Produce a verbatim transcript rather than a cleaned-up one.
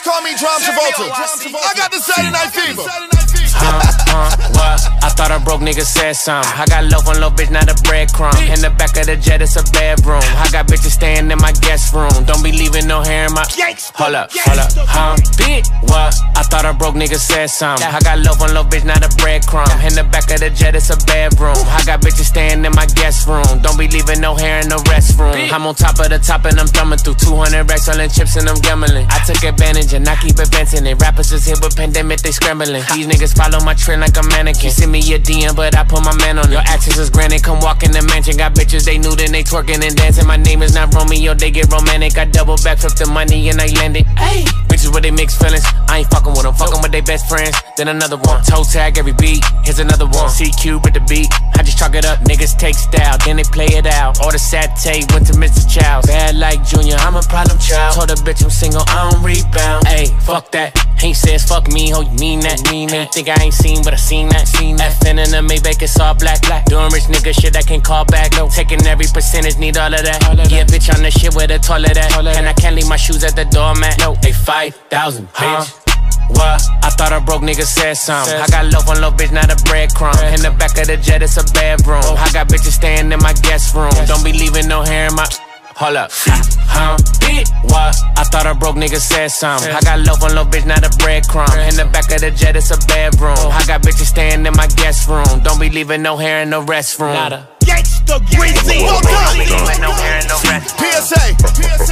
call me John Travolta. I got the Saturday Night Fever. Uh, uh, what? I thought a broke nigga said something. I got loaf on low, bitch, not a breadcrumb. In the back of the jet, it's a bedroom. I got bitches staying in my guest room. Don't be leaving no hair in my. Hold up, hold up, huh? Bitch, what? I thought a broke nigga said something. I got loaf on low, bitch, not a breadcrumb. In the back of the jet, it's a bedroom. I got bitches staying in my guest room. Don't be leaving no hair in the restroom. I'm on top of the top and I'm thumbing through two hundred racks, selling chips and I'm gambling. I took advantage and I keep advancing it. Rappers is hit with pandemic, they scrambling. These niggas follow my trend like a mannequin. Send me a D M, but I put my man on it. Your actions is granted, come walk in the mansion. Got bitches, they nude and they twerking and dancing. My name is not Romeo, they get romantic. I double back, flip the money and I landed. Hey, bitches with they mixed feelings. I ain't fucking with them, fucking with they best friends. Then another one, toe tag every beat. Here's another one, C Q with the beat. I just chalk it up, niggas take style, then they play it out. Order satay, went to Mister Chow's. Bad like Junior, I'm a problem child. Told a bitch I'm single, I don't rebound. Ayy, fuck that. Ain't says fuck me, ho, you mean that? Mean that? Think I ain't seen, but I seen that. Seen that. F N in the Maybach, it's all black. black. Doing rich nigga shit I can't call back. No. Taking every percentage, need all of that. All of yeah, that. Bitch on the shit with a toilet at. And that. I can't leave my shoes at the doormat. No, they five thousand, bitch. Huh? What? I thought a broke nigga said something. I got loaf on low, bitch, not a breadcrumb. In the back of the jet, it's a bedroom. I got bitches staying in my guest room. Don't be leaving no hair in my. Hold up, huh? Bitch, what? I thought a broke nigga said something. I got loaf on low, bitch, not a breadcrumb. In the back of the jet, it's a bedroom. I got bitches staying in my guest room. Don't be leaving no hair in the restroom. Nada. Gangsta Greasy. Don't be leaving no hair in the restroom. P S A.